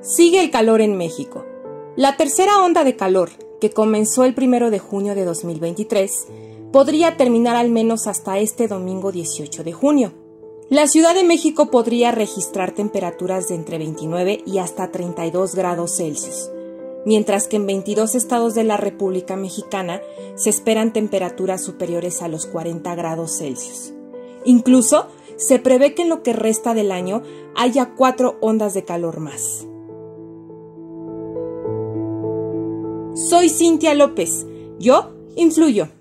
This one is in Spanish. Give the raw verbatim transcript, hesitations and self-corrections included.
Sigue el calor en México. La tercera onda de calor, que comenzó el primero de junio de dos mil veintitrés, podría terminar al menos hasta este domingo dieciocho de junio. La Ciudad de México podría registrar temperaturas de entre veintinueve y hasta treinta y dos grados Celsius, mientras que en veintidós estados de la República Mexicana se esperan temperaturas superiores a los cuarenta grados Celsius. Incluso se prevé que en lo que resta del año haya cuatro ondas de calor más. Soy Cintia López. Yo influyo.